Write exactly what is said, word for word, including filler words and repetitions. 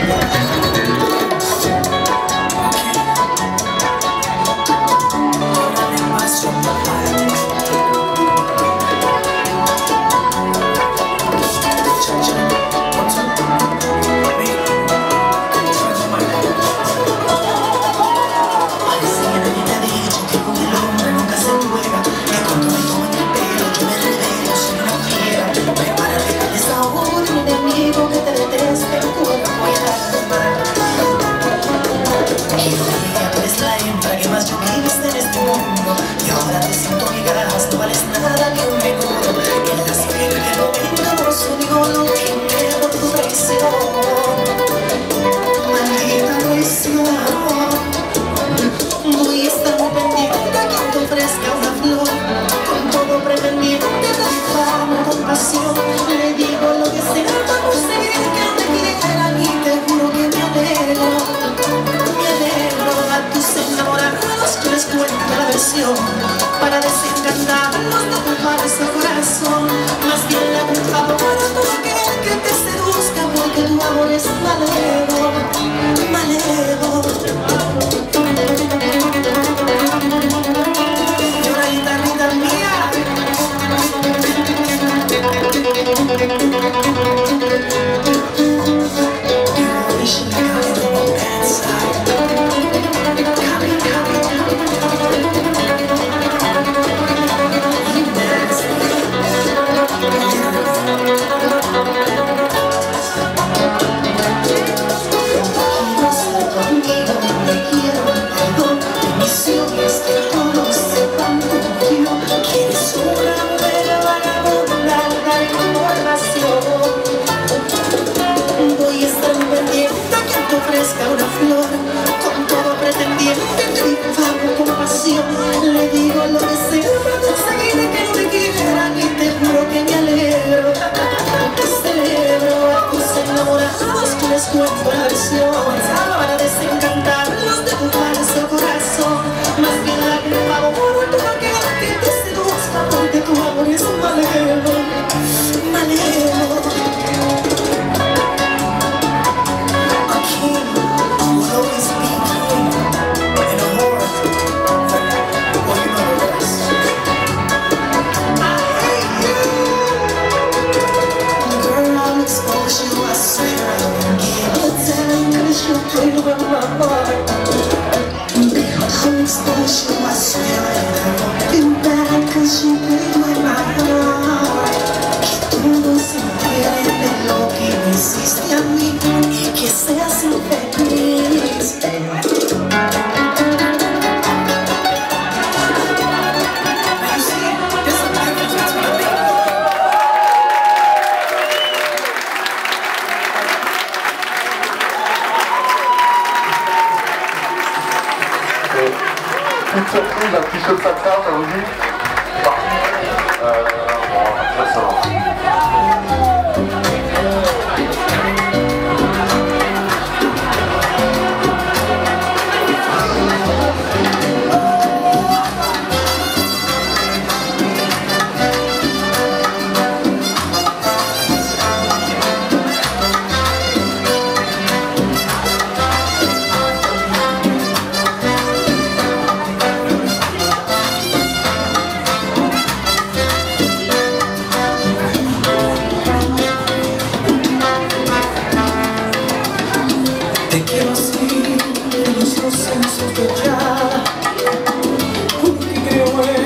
Le digo lo que sea para conseguir que me quieran y te juro que me alegro, me alegro. A tus enamorados yo les cuento la versión para desencantarlos de tu falso corazón. Más bien le hago un favor a todo aquel que te seduzca, porque tu amor es malero, malero. Lloradita, rita mía. Una flor con todo pretendiente, te pago con pasión. Le digo lo que sea para conseguir que no me quieran y te juro que me alegro, te celebro. A tus enamorados yo les cuento la versión para desencantarlos de tu falso corazón. Más bien la que favor todo aquel que te seduzca, porque tu amor es malero, malero. Une surprise, un petit show de salsa, ça vous dit? Euh, bon, après ça va. Te quiero así, en los dos sin sospechar, porque creo en